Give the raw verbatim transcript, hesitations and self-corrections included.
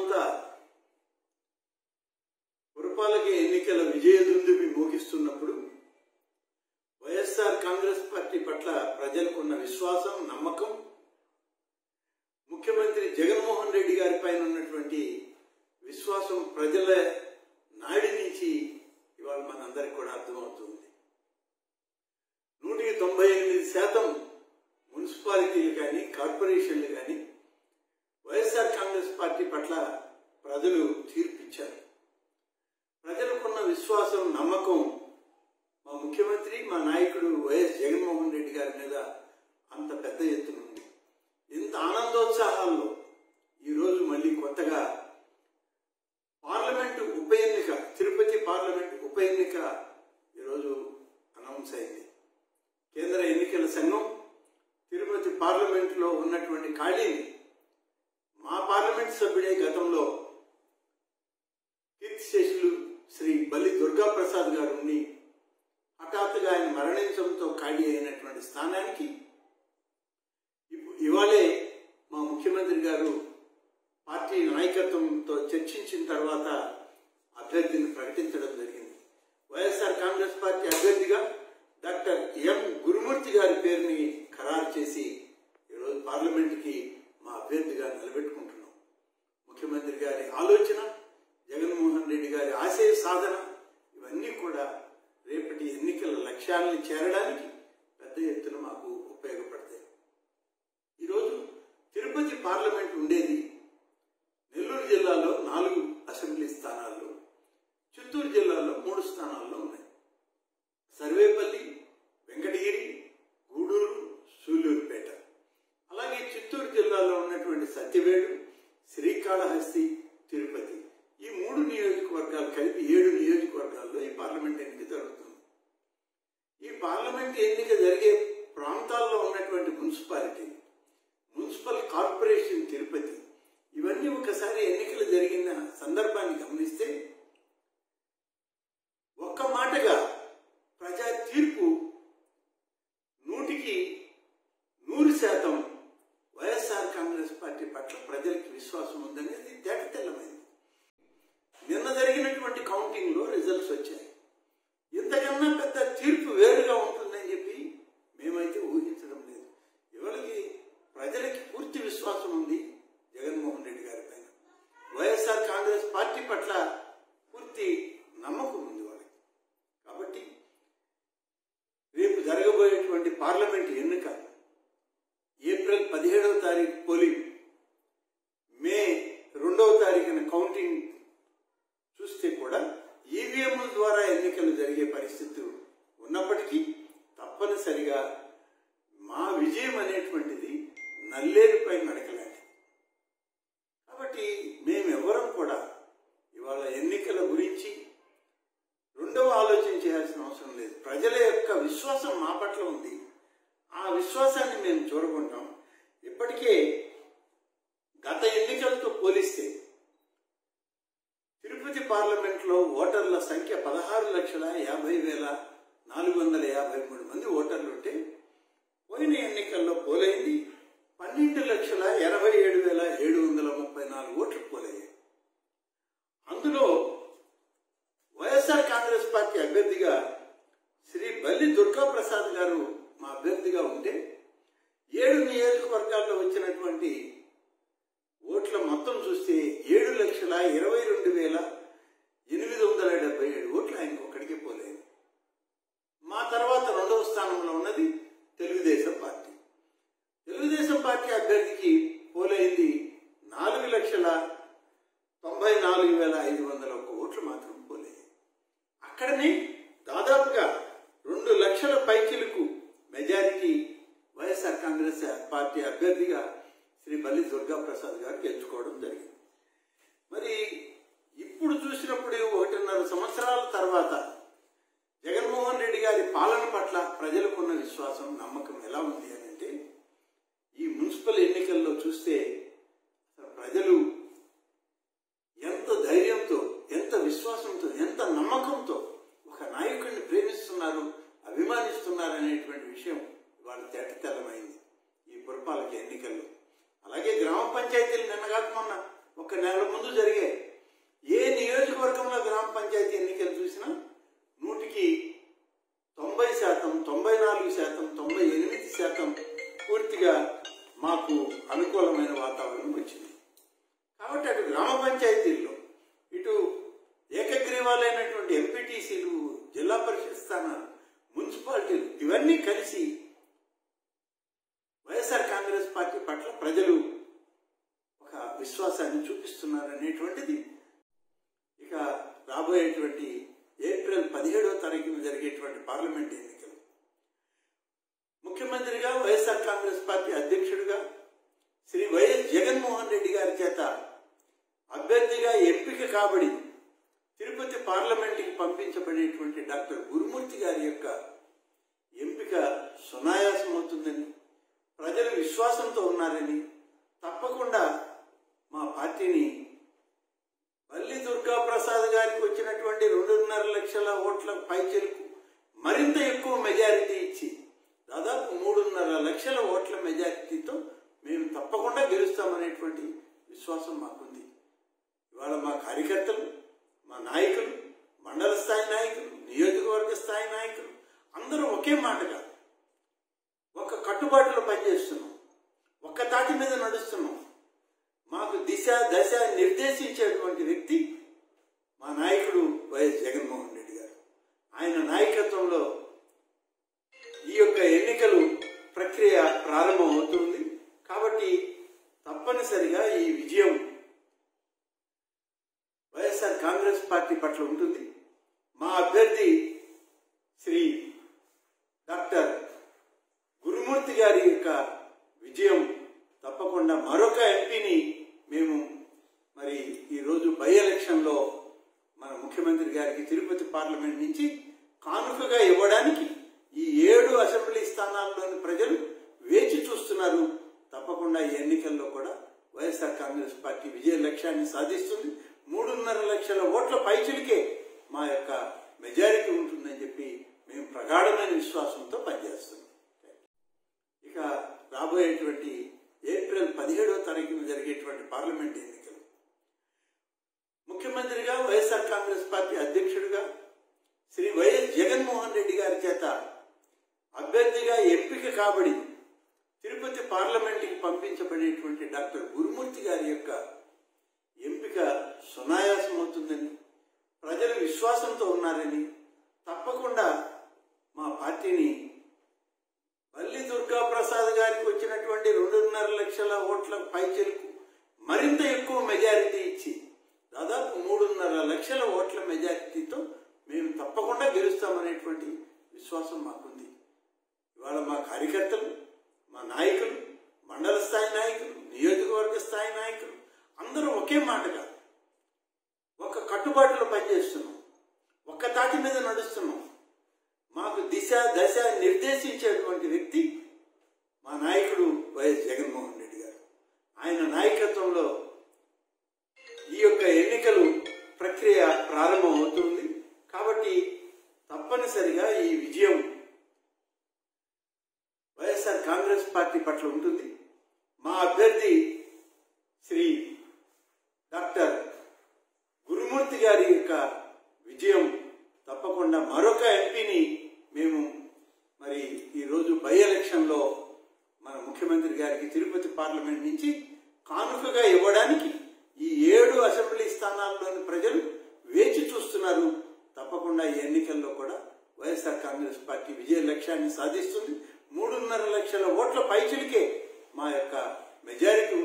రాష్ట్రమంతా పురపాలక ఎన్నికల విజయదుందుబి మోగిస్తున్నప్పుడు వైఎస్ఆర్ కాంగ్రెస్ పార్టీ పట్ల ప్రజలకున్న విశ్వాసం, నమ్మకం, ముఖ్యమంత్రి జగన్మోహన్ రెడ్డి గారి పైన ఉన్నటువంటి విశ్వాసం ప్రజల నాడి నుంచి ఇవాళ మనందరికి కూడా అర్థమవుతుంది. నూటికి తొంభై ఎనిమిది శాతం మున్సిపాలిటీలు కానీ కార్పొరేషన్లు కానీ వైఎస్ఆర్ కాంగ్రెస్ పార్టీ పట్ల ప్రజలు తీర్పిచ్చారు. ప్రజలకున్న విశ్వాసం, నమ్మకం మా ముఖ్యమంత్రి, మా నాయకుడు వైఎస్ జగన్మోహన్ రెడ్డి గారి మీద అంత పెద్ద ఎత్తున ఉంది. ఇంత ఆనందోత్సాహాల్లో ఈరోజు మళ్ళీ కొత్తగా పార్లమెంటు ఉప ఎన్నిక, తిరుపతి పార్లమెంటు ఉప ఎన్నిక ఈరోజు అనౌన్స్ అయింది. కేంద్ర ఎన్నికల సంఘం తిరుపతి పార్లమెంటులో ఉన్నటువంటి ఖాళీని మా పార్లమెంట్ సభ్యుడే గతంలో కీర్తిశేషులు శ్రీ బల్లి దుర్గా ప్రసాద్ గారు ఉండి హఠాత్తుగా ఆయన మరణించడంతో ఖాళీ అయినటువంటి స్థానానికి ఇవాళే మా ముఖ్యమంత్రి గారు పార్టీ నాయకత్వంతో చర్చించిన తర్వాత అభ్యర్థిని ప్రకటించడం జరిగింది. వైఎస్ఆర్ కాంగ్రెస్ పార్టీ అభ్యర్థిగా డాక్టర్ ఎం గురుమూర్తి గారి పేరుని ఖరారు చేసి ఈరోజు పార్లమెంటుకి మా అభ్యర్థిగా నిలబెట్టుకుంటున్నాం. ముఖ్యమంత్రి గారి ఆలోచన, జగన్మోహన్ రెడ్డి గారి ఆశయ సాధన ఇవన్నీ కూడా రేపటి ఎన్నికల లక్ష్యాలను చేరడానికి పెద్ద ఎత్తున మాకు ఉపయోగపడతాయి. ఈరోజు తిరుపతి పార్లమెంట్ ఉండేది నెల్లూరు జిల్లాలో నాలుగు అసెంబ్లీ స్థానాల్లో, చిత్తూరు జిల్లాలో మూడు స్థానాల్లో ఉన్నాయి. సర్వేపల్లి, వెంకటగిరి, గూడూరు, సూళ్లూరుపేట. అలాగే చిత్తూరు జిల్లాలో ఉన్నటువంటి సత్యవేడు, శ్రీకాళహస్తి, తిరుపతి, ఈ మూడు నియోజకవర్గాలు కలిపి ఏడు నియోజకవర్గాల్లో ఈ పార్లమెంట్ ఎన్నిక జరుగుతుంది. ఈ పార్లమెంట్ ఎన్నిక జరిగే ప్రాంతాల్లో ఉన్నటువంటి మున్సిపాలిటీ, మున్సిపల్ కార్పొరేషన్ తిరుపతి, ఇవన్నీ ఒకసారి ఎన్నికలు జరిగిన సందర్భాన్ని గమనిస్తే ఒక్క మాటగా ప్రజా తీర్పు నూటికి నూరు శాతం వైఎస్ఆర్ కాంగ్రెస్ పార్టీ పట్ల ప్రజలకు విశ్వాసం ఉందనేది తేటతెల్లమైంది. నిన్న జరిగినటువంటి కౌంటింగ్ లో రిజల్ట్స్ వచ్చాయి. ఇంతకన్నా పెద్ద తీర్పు వేరుగా ఉంటుందని చెప్పి మేమైతే ఊహించడం లేదు. ఇవాళకి ప్రజలకి పూర్తి విశ్వాసం ఉంది జగన్మోహన్ రెడ్డి గారి పైన. వైఎస్ఆర్ కాంగ్రెస్ పార్టీ పట్ల పూర్తి నమ్మకం ఉంది వాళ్ళకి. కాబట్టి రేపు జరగబోయేటువంటి పార్లమెంట్ ఎన్నిక ఏప్రిల్ పదిహేడవ తారీఖు పోలింగ్, మే రెండవ తారీఖున కౌంటింగ్ చూస్తే కూడా ఈవీఎంల ద్వారా ఎన్నికలు జరిగే పరిస్థితి ఉన్నప్పటికీ తప్పనిసరిగా మా విజయం అనేటువంటిది నల్లేరుపై నడకలాంటిది. కాబట్టి మేమెవరం కూడా ఇవాళ ఎన్నికల గురించి రెండవ ఆలోచన చేయాల్సిన అవసరం లేదు. ప్రజల యొక్క విశ్వాసం మా పట్ల ఉంది. ఆ విశ్వాసాన్ని మేము చూడకుంటాం. ఇప్పటికే గత ఎన్నికలతో పోలిస్తే తిరుపతి పార్లమెంట్లో ఓటర్ల సంఖ్య పదహారు లక్షల యాభై వేల నాలుగు వందల యాభై మూడు మంది ఓటర్లు ఉంటే పోయిన ఎన్నికల్లో పోలైంది పన్నెండు లక్షల ఎనభై ఏడు వేల ఏడు వందల ముప్పై నాలుగు ఓట్లు పోలయ్యాయి. అందులో వైఎస్ఆర్ కాంగ్రెస్ పార్టీ అభ్యర్థిగా శ్రీ బల్లి దుర్గా ప్రసాద్ గారు మా అభ్యర్థిగా ఉంటే ఏడు నియోజకవర్గాల్లో వచ్చినటువంటి ఓట్ల మొత్తం చూస్తే ఏడు లక్షల ఇరవై రెండు వేల ఎనిమిది వందల డెబ్బై ఏడు ఓట్లు ఆయనకు ఒక్కడికే పోలేదు. మా తర్వాత రెండవ స్థానంలో ఉన్నది తెలుగుదేశం పార్టీ. తెలుగుదేశం పార్టీ అభ్యర్థికి పోలైంది నాలుగు లక్షల తొంభై నాలుగు వేల ఐదు వందల ఒక్క ఓట్లు మాత్రం పోలేదు. అక్కడనే దాదాపుగా రెండు లక్షల పైచిలకు మెజారిటీ వైఎస్ఆర్ కాంగ్రెస్ పార్టీ అభ్యర్థిగా శ్రీ బల్లి దుర్గా ప్రసాద్ గారు గెలుచుకోవడం జరిగింది. మరి ఇప్పుడు చూసినప్పుడు ఒకటిన్నర సంవత్సరాల తర్వాత జగన్మోహన్ రెడ్డి గారి పాలన పట్ల ప్రజలకున్న విశ్వాసం, నమ్మకం ఎలా ఉంది అని అంటే ఈ మున్సిపల్ ఎన్నికల్లో చూస్తే ప్రజలు ఎంత ధైర్యంతో, ఎంత విశ్వాసంతో, ఎంత నమ్మకంతో ఒక నాయకుడిని ప్రేమిస్తున్నారు, అభిమానిస్తున్నారు అనేటువంటి విషయం ఇవాళ తేటతెల్లమైంది ఈ పురపాలక ఎన్నికల్లో. అలాగే గ్రామ పంచాయతీలు నిన్న కాక మొన్న ఒక నెల ముందు జరిగాయి. ఏ నియోజకవర్గంలో గ్రామ పంచాయతీ ఎన్నికలు చూసినా నూటికి తొంభై శాతం తొంభై నాలుగు శాతం తొంభై ఎనిమిది శాతం పూర్తిగా మాకు అనుకూలమైన వాతావరణం వచ్చింది. కాబట్టి అటు గ్రామ పంచాయతీల్లో ఇటు ఏకగ్రీవాలైనటువంటి ఎంపీటీసీలు, జిల్లా పరిషత్ స్థానాలు, మున్సిపాలిటీలు ఇవన్నీ కలిసి వైఎస్ఆర్ కాంగ్రెస్ పార్టీ పట్ల ప్రజలు ఒక విశ్వాసాన్ని చూపిస్తున్నారు అనేటువంటిది. ఇక రాబోయేటువంటి ఏప్రిల్ పదిహేడవ తారీఖున జరిగేటువంటి పార్లమెంట్ ఎన్నికలు ముఖ్యమంత్రిగా వైఎస్ఆర్ కాంగ్రెస్ పార్టీ అధ్యక్షుడిగా శ్రీ వైఎస్ జగన్మోహన్ రెడ్డి గారి చేత అభ్యర్థిగా ఎంపిక కాబడి తిరుపతి పార్లమెంటుకి పంపించబడేటువంటి డాక్టర్ గురుమూర్తి గారి యొక్క ఎంపిక సునాయాసం అవుతుందని, ప్రజలు విశ్వాసంతో ఉన్నారని, తప్పకుండా మా పార్టీని వల్లి దుర్గా ప్రసాద్ గారికి వచ్చినటువంటి రెండున్నర లక్షల ఓట్ల పైచెలకు మరింత ఎక్కువ మెజారిటీ ఇచ్చి దాదాపు మూడున్నర లక్షల ఓట్ల మెజారిటీతో మేము తప్పకుండా గెలుస్తామనేటువంటి విశ్వాసం మాకుంది. ఇవాళ మా కార్యకర్తలు, మా నాయకులు, మండల స్థాయి నాయకులు, నియోజకవర్గ స్థాయి నాయకులు అందరూ ఒకే మాటగా ఒక కట్టుబాటులో పనిచేస్తున్నాం, ఒక్క తాటి మీద నడుస్తున్నాం. మాకు దిశ దశ నిర్దేశించేటువంటి వ్యక్తి మా నాయకుడు వైఎస్ జగన్మోహన్ రెడ్డి గారు. ఆయన నాయకత్వంలో ఈ యొక్క ఎన్నికలు ప్రక్రియ ప్రారంభం అవుతుంది. కాబట్టి తప్పనిసరిగా ఈ విజయం వైఎస్ఆర్ కాంగ్రెస్ పార్టీ పట్ల ఉంటుంది. మా అభ్యర్థి శ్రీ డాక్టర్ గురుమూర్తి గారి యొక్క విజయం తప్పకుండా మరొక ఎంపీని మేము మరి ఈరోజు బై ఎలక్షన్లో మన ముఖ్యమంత్రి గారికి తిరుపతి పార్లమెంట్ నుంచి కానుకగా ఇవ్వడానికి ఈ ఏడు అసెంబ్లీ స్థానాల్లోని ప్రజలు వేచి చూస్తున్నారు. తప్పకుండా ఈ ఎన్నికల్లో కూడా వైఎస్ఆర్ కాంగ్రెస్ పార్టీ విజయ లక్ష్యాన్ని సాధిస్తుంది. మూడున్నర లక్షల ఓట్ల పైచిలికే మా యొక్క మెజారిటీ ఉంటుందని చెప్పి మేము ప్రగాఢమైన విశ్వాసంతో పనిచేస్తున్నాం. ఇక రాబోయేటువంటి ఏప్రిల్ పదిహేడవ తారీఖున జరిగేటువంటి పార్లమెంట్ ఎన్నికలు ముఖ్యమంత్రిగా వైఎస్ఆర్ కాంగ్రెస్ పార్టీ అధ్యక్షుడిగా శ్రీ వైఎస్ జగన్మోహన్ రెడ్డి గారి చేత అభ్యర్థిగా ఎంపిక కాబడి తిరుపతి పార్లమెంటుకి పంపించబడేటువంటి డాక్టర్ గురుమూర్తి గారి యొక్క ఎంపిక సునాయాసం అవుతుందని, ప్రజలు విశ్వాసంతో ఉన్నారని, తప్పకుండా మా పార్టీని వల్లి దుర్గా ప్రసాద్ గారికి వచ్చినటువంటి రెండున్నర లక్షల ఓట్ల పైచెలకు మరింత ఎక్కువ మెజారిటీ ఇచ్చి దాదాపు మూడున్నర లక్షల ఓట్ల మెజారిటీతో మేము తప్పకుండా గెలుస్తామనేటువంటి విశ్వాసం మాకుంది. ఇవాళ మా కార్యకర్తలు, మా నాయకులు, మండల స్థాయి నాయకులు, నియోజకవర్గ స్థాయి నాయకులు అందరూ ఒకే మాటగా ఒక కట్టుబాటులో పనిచేస్తున్నాం, ఒక్క తాటి మీద నడుస్తున్నాం. మాకు దిశ దశ నిర్దేశించేటువంటి వ్యక్తి మా నాయకుడు వైఎస్ జగన్మోహన్ రెడ్డి గారు. ఆయన నాయకత్వంలో ఈ యొక్క ఎన్నికలు ప్రక్రియ ప్రారంభం అవుతుంది. కాబట్టి తప్పనిసరిగా ఈ విజయం వైఎస్ఆర్ కాంగ్రెస్ పార్టీ పట్ల ఉంటుంది. మా అభ్యర్థి శ్రీ డాక్టర్ గురుమూర్తి గారి యొక్క విజయం తప్పకుండా మరొక ఎంపీని మేము మరి ఈరోజు బై ఎలక్షన్లో మన ముఖ్యమంత్రి గారికి తిరుపతి పార్లమెంట్ నుంచి కానుకగా ఇవ్వడానికి ఈ ఏడు అసెంబ్లీ స్థానాల్లోని ప్రజలు వేచి చూస్తున్నారు. తప్పకుండా ఈ ఎన్నికల్లో కూడా వైఎస్ఆర్ కాంగ్రెస్ పార్టీ విజయ లక్ష్యాన్ని సాధిస్తుంది. మూడున్నర లక్షల ఓట్ల పైచిలికే మా యొక్క మెజారిటీ